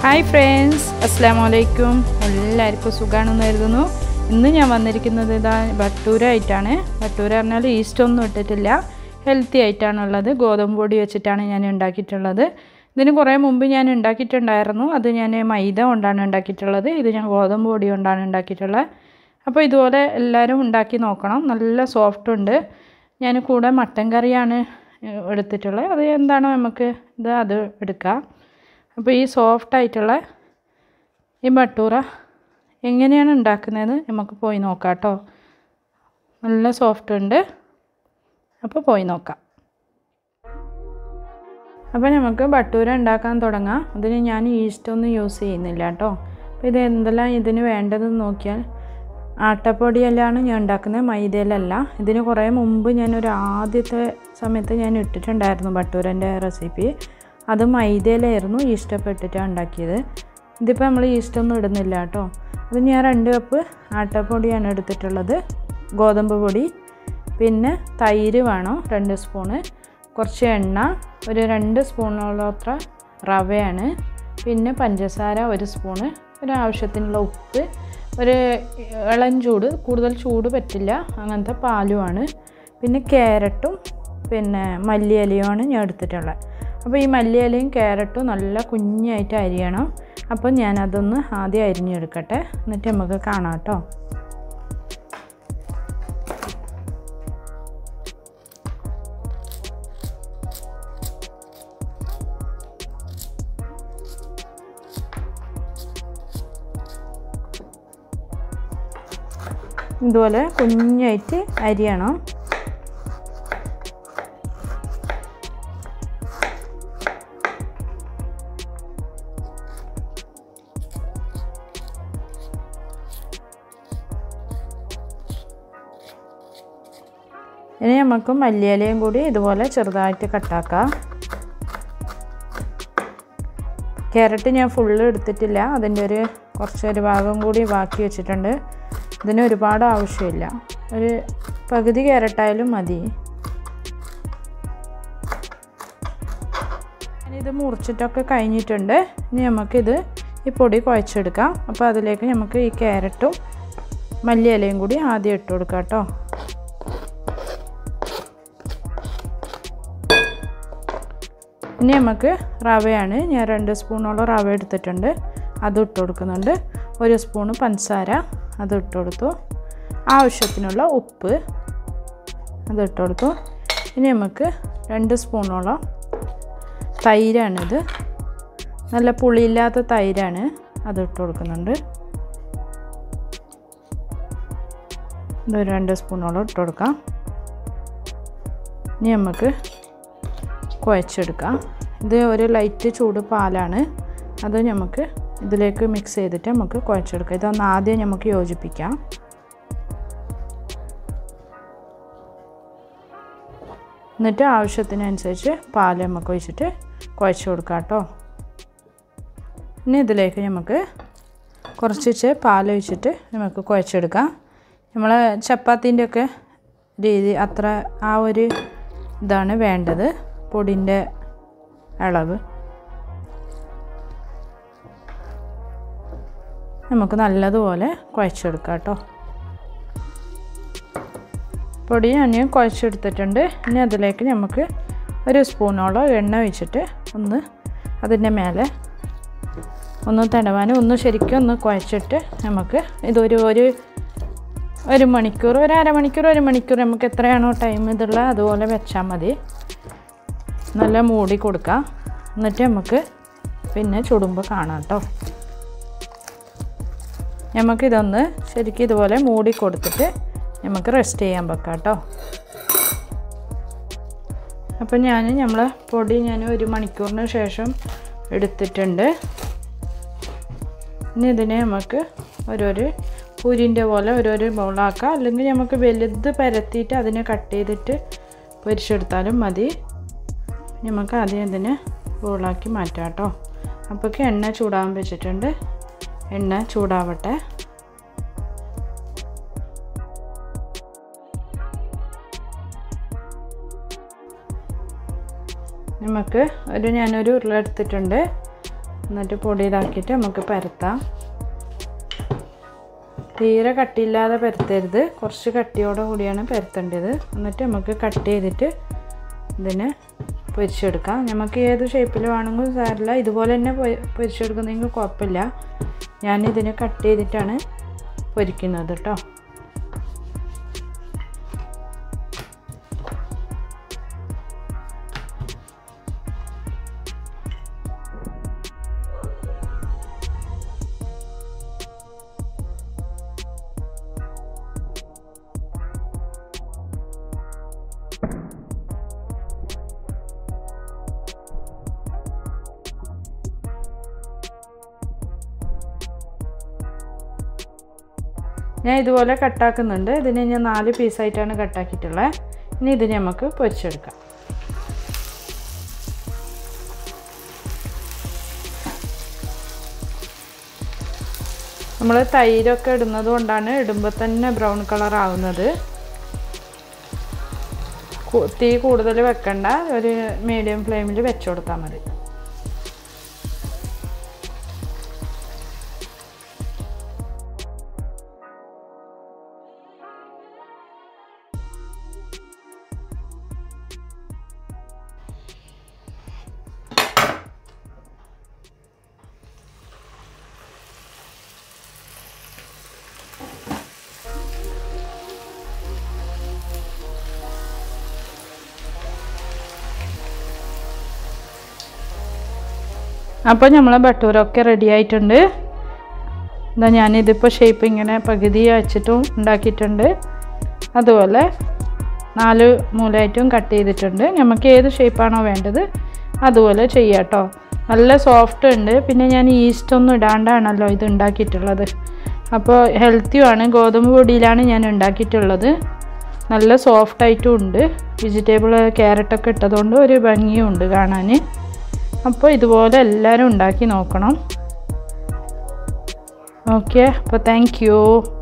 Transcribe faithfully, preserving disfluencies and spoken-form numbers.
Hi friends, Assalamualaikum. എല്ലാവർക്കും സുഖാണെന്ന് കരുതുന്നു. ഇന്ന് ഞാൻ വന്നിരിക്കുന്നത് ഇതാ ബട്ടൂര ആയിട്ടാണ്. ബട്ടൂര പറഞ്ഞാൽ ഈസ്റ്റ് ഒന്നും ഇട്ടിട്ടില്ല, ഹെൽത്തി ആയിട്ടാണുള്ളത്. ഗോതമ്പ് പൊടി വെച്ചിട്ടാണ് ഞാൻ ഉണ്ടാക്കിയിട്ടുള്ളത്. ഇതിന് കുറേ മുമ്പ് ഞാൻ ഉണ്ടാക്കിയിട്ടുണ്ടായിരുന്നു. അത് ഞാൻ മൈദ കൊണ്ടാണ് ഉണ്ടാക്കിയിട്ടുള്ളത്. ഇത് ഞാൻ ഗോതമ്പ് പൊടി കൊണ്ടാണ് ഉണ്ടാക്കിയിട്ടുള്ളത്. അപ്പോൾ ഇതുപോലെ എല്ലാവരും ഉണ്ടാക്കി നോക്കണം. നല്ല സോഫ്റ്റ് ഉണ്ട്. ഞാൻ കൂടെ മട്ടൻ കറിയാണ് എടുത്തിട്ടുള്ളത്. അത് എന്താണോ നമുക്ക് ഇത് അത് എടുക്കാം. അപ്പോൾ ഈ സോഫ്റ്റ് ആയിട്ടുള്ള ഈ ബട്ടൂറ എങ്ങനെയാണ് ഉണ്ടാക്കുന്നതെന്ന് നമുക്ക് പോയി നോക്കാം കേട്ടോ. നല്ല സോഫ്റ്റ് ഉണ്ട്. അപ്പോൾ പോയി നോക്കാം. അപ്പോൾ നമുക്ക് ബട്ടൂര ഉണ്ടാക്കാൻ തുടങ്ങാം. അതിന് ഞാൻ ഈസ്റ്റ് ഒന്നും യൂസ് ചെയ്യുന്നില്ല കേട്ടോ. അപ്പോൾ ഇത് എന്തെല്ലാം ഇതിന് വേണ്ടതെന്ന് നോക്കിയാൽ ആട്ടപ്പൊടിയെല്ലാം ഞാൻ ഉണ്ടാക്കുന്നത്, മൈദയിലല്ല. ഇതിന് കുറേ മുമ്പ് ഞാനൊരു ആദ്യത്തെ സമയത്ത് ഞാൻ ഇട്ടിട്ടുണ്ടായിരുന്നു ബട്ടൂരൻ്റെ റെസിപ്പി. അത് മൈദയിലായിരുന്നു, ഈസ്റ്റപ്പെട്ടിട്ടാണ് ഉണ്ടാക്കിയത്. ഇതിപ്പോൾ നമ്മൾ ഈസ്റ്റൊന്നും ഇടുന്നില്ല കേട്ടോ. അത് ഞാൻ രണ്ട് കപ്പ് ആട്ടപ്പൊടിയാണ് എടുത്തിട്ടുള്ളത്, ഗോതമ്പ് പൊടി. പിന്നെ തൈര് വേണം രണ്ട് സ്പൂണ്, കുറച്ച് എണ്ണ, ഒരു രണ്ട് സ്പൂണോളം അത്ര റവയാണ്, പിന്നെ പഞ്ചസാര ഒരു സ്പൂണ്, ഒരു ആവശ്യത്തിനുള്ള ഉപ്പ്, ഒരു ഇളം ചൂട്, കൂടുതൽ ചൂട് പറ്റില്ല അങ്ങനത്തെ പാലുമാണ്, പിന്നെ ക്യാരറ്റും പിന്നെ മല്ലിയിലയുമാണ് ഞാൻ എടുത്തിട്ടുള്ളത്. അപ്പോൾ ഈ മല്ലിയിലയും ക്യാരറ്റും നല്ല കുഞ്ഞായിട്ട് അരിയണം. അപ്പോൾ ഞാനതൊന്ന് ആദ്യം അരിഞ്ഞെടുക്കട്ടെ, എന്നിട്ട് നമുക്ക് കാണാം കേട്ടോ. ഇതുപോലെ കുഞ്ഞായിട്ട് അരിയണം. ഇനി നമുക്ക് മല്ലിയിലയും കൂടി ഇതുപോലെ ചെറുതായിട്ട് കട്ടാക്കാം. ക്യാരറ്റ് ഞാൻ ഫുള്ള് എടുത്തിട്ടില്ല, അതിൻ്റെ ഒരു കുറച്ചൊരു ഭാഗം കൂടി ബാക്കി വെച്ചിട്ടുണ്ട്. ഇതിന് ഒരുപാട് ആവശ്യമില്ല, ഒരു പകുതി ക്യാരറ്റായാലും മതി. ഇത് മുറിച്ചിട്ടൊക്കെ കഴിഞ്ഞിട്ടുണ്ട്. ഇനി നമുക്കിത് ഈ പൊടി കുഴച്ചെടുക്കാം. അപ്പോൾ അതിലേക്ക് നമുക്ക് ഈ ക്യാരറ്റും മല്ലിയിലയും കൂടി ആദ്യം ഇട്ട് കൊടുക്കാം കേട്ടോ. ഇനി നമുക്ക് റവയാണ്, ഞാൻ രണ്ട് സ്പൂണോളം റവ എടുത്തിട്ടുണ്ട്, അത് ഇട്ട് കൊടുക്കുന്നുണ്ട്. ഒരു സ്പൂണ് പഞ്ചസാര അത് ഇട്ട് കൊടുത്തു, ആവശ്യത്തിനുള്ള ഉപ്പ് അത് ഇട്ട് കൊടുത്തു. ഇനി നമുക്ക് രണ്ട് സ്പൂണോളം തൈരാണിത്, നല്ല പുളിയില്ലാത്ത തൈരാണ്, അത് ഇട്ട് കൊടുക്കുന്നുണ്ട്. ഇതൊരു രണ്ട് സ്പൂണോളം ഇട്ട് കൊടുക്കാം. ഇനി നമുക്ക് കുഴച്ചെടുക്കാം. ഇത് ഒരു ലൈറ്റ് ചൂട് പാലാണ്, അത് നമുക്ക് ഇതിലേക്ക് മിക്സ് ചെയ്തിട്ട് നമുക്ക് കുഴച്ചെടുക്കാം. ഇതൊന്ന് ആദ്യം നമുക്ക് യോജിപ്പിക്കാം. എന്നിട്ട് ആവശ്യത്തിനനുസരിച്ച് പാൽ നമുക്ക് ഒഴിച്ചിട്ട് കുഴച്ച് കൊടുക്കാം കേട്ടോ. ഇനി ഇതിലേക്ക് നമുക്ക് കുറച്ച് പാൽ ഒഴിച്ചിട്ട് നമുക്ക് കുഴച്ചെടുക്കാം. നമ്മൾ ചപ്പാത്തിൻ്റെ ഒക്കെ രീതി അത്ര ആ ഒരു ഇതാണ് വേണ്ടത്, പൊടിൻ്റെ അളവ്. നമുക്ക് നല്ലതുപോലെ കുഴച്ചെടുക്കാം കേട്ടോ. പൊടി ഞാൻ കുഴച്ചെടുത്തിട്ടുണ്ട്. ഇനി അതിലേക്ക് നമുക്ക് ഒരു സ്പൂണോളം എണ്ണ ഒഴിച്ചിട്ട് ഒന്ന് അതിൻ്റെ മേലെ ഒന്ന് തടവാൻ, ഒന്ന് ശരിക്കും ഒന്ന് കുഴച്ചിട്ട് നമുക്ക് ഇതൊരു ഒരു ഒരു മണിക്കൂർ, ഒരു അരമണിക്കൂർ, ഒരു മണിക്കൂർ നമുക്ക് എത്രയാണോ ടൈം ഇതുള്ള അതുപോലെ വെച്ചാൽ മതി. നല്ല മൂടി കൊടുക്കാം. എന്നിട്ട് നമുക്ക് പിന്നെ ചുടുമ്പോൾ കാണാം കേട്ടോ. നമുക്കിതൊന്ന് ശരിക്കും ഇതുപോലെ മൂടി കൊടുത്തിട്ട് നമുക്ക് റെസ്റ്റ് ചെയ്യാൻ വെക്കാം കേട്ടോ. അപ്പോൾ ഞാൻ നമ്മൾ പൊടി ഞാൻ ഒരു മണിക്കൂറിന് ശേഷം എടുത്തിട്ടുണ്ട്. ഇനി ഇതിനെ നമുക്ക് ഓരോരു പൂരിൻ്റെ പോലെ ഓരോരു ബൗളാക്കാം, അല്ലെങ്കിൽ നമുക്ക് വലുത് പരത്തിയിട്ട് അതിനെ കട്ട് ചെയ്തിട്ട് പൊരിച്ചെടുത്താലും മതി. നമുക്ക് ആദ്യം ഇതിനെ ബോളാക്കി മാറ്റാം കേട്ടോ. അപ്പോഴേക്ക് എണ്ണ ചൂടാൻ വെച്ചിട്ടുണ്ട്, എണ്ണ ചൂടാവട്ടെ. നമുക്ക് ഒരു ഞാനൊരു ഉരുള എടുത്തിട്ടുണ്ട്, എന്നിട്ട് പൊടിയിലാക്കിയിട്ട് നമുക്ക് പരത്താം. തീരെ കട്ടിയില്ലാതെ പരത്തരുത്, കുറച്ച് കട്ടിയോടെ കൂടിയാണ് പരത്തേണ്ടത്. എന്നിട്ട് നമുക്ക് കട്ട് ചെയ്തിട്ട് ഇതിനെ പൊരിച്ചെടുക്കാം. നമുക്ക് ഏത് ഷേപ്പിൽ വേണമെങ്കിലും സാരില്ല, ഇതുപോലെ തന്നെ പൊരിച്ചെടുക്കുന്നെങ്കിൽ കുഴപ്പമില്ല. ഞാനിതിനെ കട്ട് ചെയ്തിട്ടാണ് പൊരിക്കുന്നത് കേട്ടോ. ഞാൻ ഇതുപോലെ കട്ടാക്കുന്നുണ്ട്. ഇതിനെ ഞാൻ നാല് പീസായിട്ടാണ് കട്ടാക്കിയിട്ടുള്ളത്. ഇനി ഇതിനെ നമുക്ക് പൊരിച്ചെടുക്കാം. നമ്മൾ തൈരൊക്കെ ഇടുന്നത് കൊണ്ടാണ് ഇടുമ്പോൾ തന്നെ ബ്രൗൺ കളർ ആവുന്നത്. തീ കൂടുതൽ വെക്കണ്ട, ഒരു മീഡിയം ഫ്ലെയിമിൽ വെച്ച് കൊടുത്താൽ മതി. അപ്പോൾ നമ്മളെ ബട്ടൂരൊക്കെ റെഡി ആയിട്ടുണ്ട്. എന്താ ഞാനിതിപ്പോൾ ഷേപ്പ് ഇങ്ങനെ പകുതി വെച്ചിട്ടും ഉണ്ടാക്കിയിട്ടുണ്ട്. അതുപോലെ നാല് മൂലയായിട്ടും കട്ട് ചെയ്തിട്ടുണ്ട്. നമുക്ക് ഏത് ഷേപ്പാണോ വേണ്ടത് അതുപോലെ ചെയ്യാം കേട്ടോ. നല്ല സോഫ്റ്റ് ഉണ്ട്. പിന്നെ ഞാൻ ഈസ്റ്റൊന്നും ഇടാണ്ടാണല്ലോ ഇത് ഉണ്ടാക്കിയിട്ടുള്ളത്. അപ്പോൾ ഹെൽത്തിയുമാണ്. ഗോതമ്പ് പൊടിയിലാണ് ഞാൻ ഉണ്ടാക്കിയിട്ടുള്ളത്. നല്ല സോഫ്റ്റായിട്ടും ഉണ്ട്. വെജിറ്റബിൾ ക്യാരറ്റൊക്കെ ഇട്ടതുകൊണ്ട് ഒരു ഭംഗിയും ഉണ്ട് കാണാൻ. അപ്പോൾ ഇതുപോലെ എല്ലാവരും ഉണ്ടാക്കി നോക്കണം. ഓക്കെ, അപ്പോൾ താങ്ക് യു.